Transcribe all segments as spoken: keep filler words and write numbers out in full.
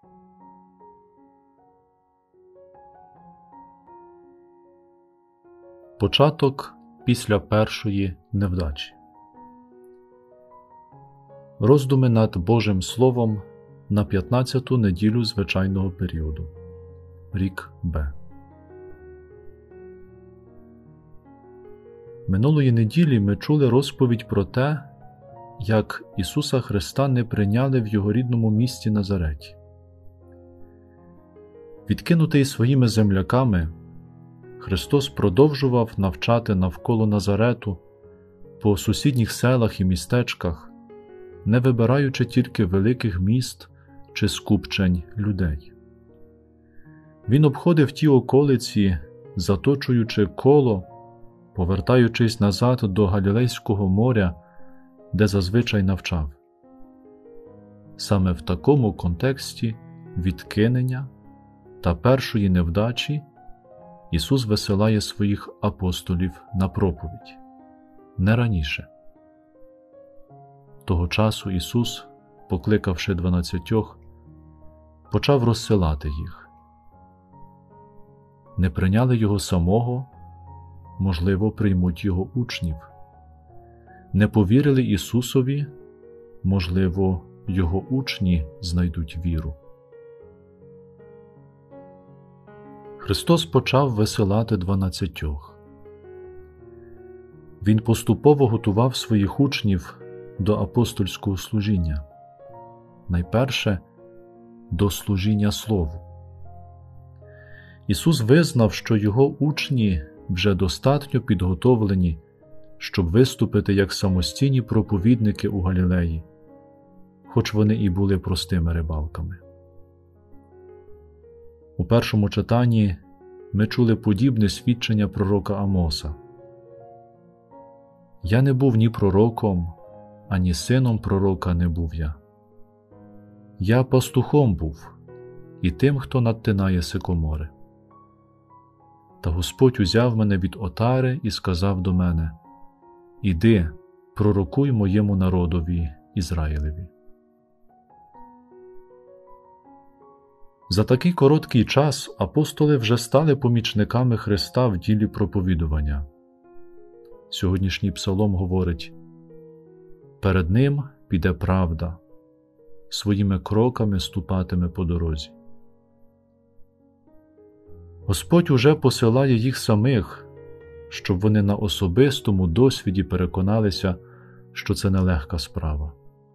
Початок після першої невдачі. Роздуми над Божим Словом на п'ятнадцяту неділю звичайного періоду. Рік Б. Минулої неділі ми чули розповідь про те, як Ісуса Христа не прийняли в Його рідному місті Назареті. Відкинутий своїми земляками, Христос продовжував навчати навколо Назарету, по сусідніх селах і містечках, не вибираючи тільки великих міст чи скупчень людей. Він обходив ті околиці, заточуючи коло, повертаючись назад до Галілейського моря, де зазвичай навчав. Саме в такому контексті відкинення та першої невдачі Ісус висилає своїх апостолів на проповідь, не раніше. Того часу Ісус, покликавши дванадцятьох, почав розсилати їх. Не прийняли Його самого, можливо, приймуть Його учнів. Не повірили Ісусові, можливо, Його учні знайдуть віру. Христос почав висилати дванадцятьох. Він поступово готував своїх учнів до апостольського служіння. Найперше – до служіння Слову. Ісус визнав, що Його учні вже достатньо підготовлені, щоб виступити як самостійні проповідники у Галілеї, хоч вони і були простими рибалками. У першому читанні ми чули подібне свідчення пророка Амоса. «Я не був ні пророком, ані сином пророка не був я. Я пастухом був, і тим, хто надтинає сикомори. Та Господь узяв мене від отари і сказав до мене: Іди, пророкуй моєму народові Ізраїлеві». За такий короткий час апостоли вже стали помічниками Христа в ділі проповідування. Сьогоднішній псалом говорить: «Перед ним піде правда, своїми кроками ступатиме по дорозі». Господь уже посилає їх самих, щоб вони на особистому досвіді переконалися, що це нелегка справа.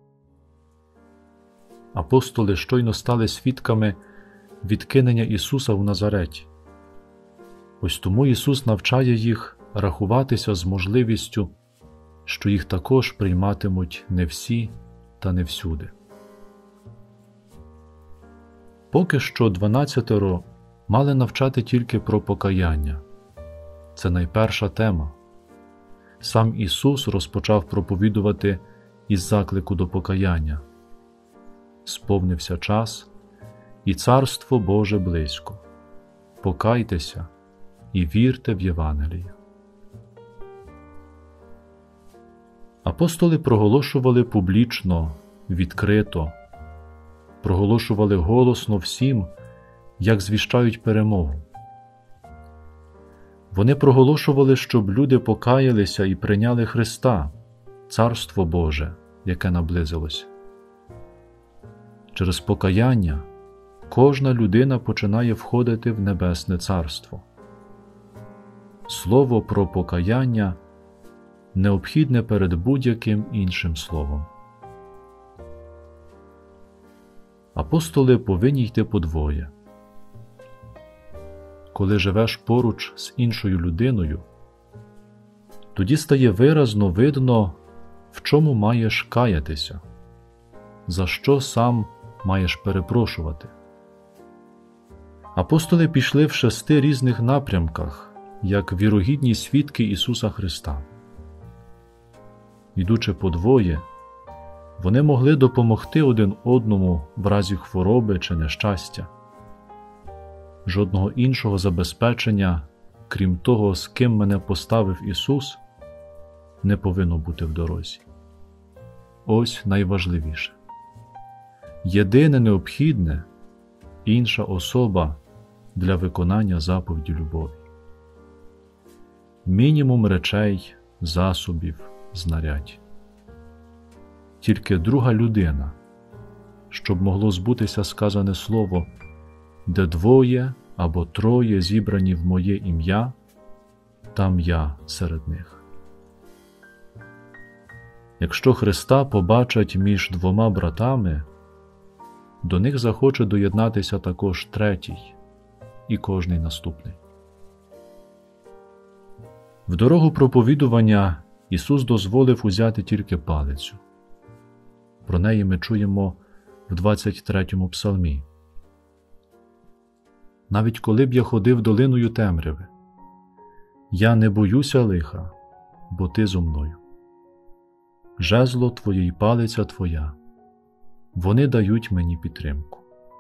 Апостоли щойно стали свідками відкинення Ісуса в Назареті. Ось тому Ісус навчає їх рахуватися з можливістю, що їх також прийматимуть не всі та не всюди. Поки що дванадцятеро мали навчати тільки про покаяння. Це найперша тема. Сам Ісус розпочав проповідувати із заклику до покаяння. Сповнився час, і Царство Боже близько. Покайтеся і вірте в Євангеліє. Апостоли проголошували публічно, відкрито, проголошували голосно всім, як звіщають перемогу. Вони проголошували, щоб люди покаялися і прийняли Христа, Царство Боже, яке наблизилося. Через покаяння кожна людина починає входити в Небесне Царство. Слово про покаяння необхідне перед будь-яким іншим словом. Апостоли повинні йти подвоє. Коли живеш поруч з іншою людиною, тоді стає виразно видно, в чому маєш каятися, за що сам маєш перепрошувати. Апостоли пішли в шести різних напрямках, як вірогідні свідки Ісуса Христа. Йдучи подвоє, вони могли допомогти один одному в разі хвороби чи нещастя. Жодного іншого забезпечення, крім того, з ким мене поставив Ісус, не повинно бути в дорозі. Ось найважливіше. Єдине необхідне інша особа для виконання заповіді любові. Мінімум речей, засобів, знарядь. Тільки друга людина, щоб могло збутися сказане слово, де двоє або троє зібрані в моє ім'я, там я серед них. Якщо Христа побачать між двома братами, до них захоче доєднатися також третій і кожний наступний. В дорогу проповідування Ісус дозволив узяти тільки палицю. Про неї ми чуємо в двадцять третьому псалмі. Навіть коли б я ходив долиною темряви, я не боюся лиха, бо ти зо мною. Жезло твоє й палиця твоя, вони дають мені підтримку.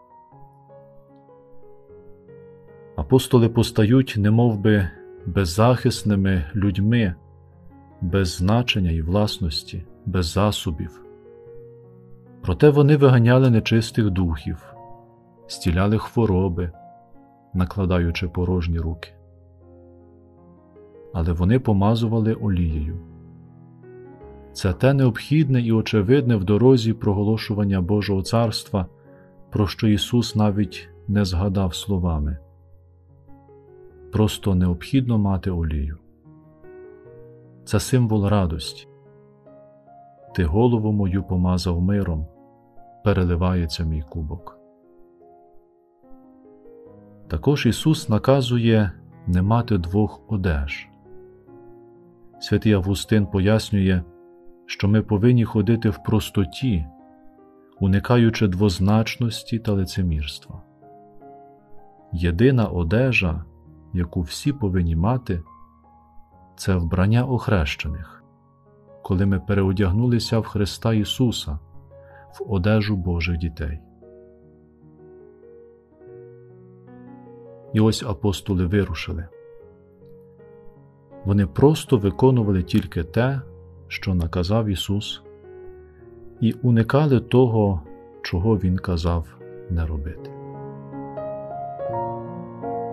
Апостоли постають немовби беззахисними людьми, без значення і власності, без засобів. Проте вони виганяли нечистих духів, зціляли хвороби, накладаючи порожні руки. Але вони помазували олією. Це те необхідне і очевидне в дорозі проголошування Божого Царства, про що Ісус навіть не згадав словами. Просто необхідно мати олію. Це символ радості. Ти голову мою помазав миром, переливається мій кубок. Також Ісус наказує не мати двох одеж. Святий Августин пояснює, що ми повинні ходити в простоті, уникаючи двозначності та лицемірства. Єдина одежа, яку всі повинні мати, це вбрання охрещених, коли ми переодягнулися в Христа Ісуса, в одежу Божих дітей. І ось апостоли вирушили. Вони просто виконували тільки те, що наказав Ісус, і уникали того, чого Він казав не робити.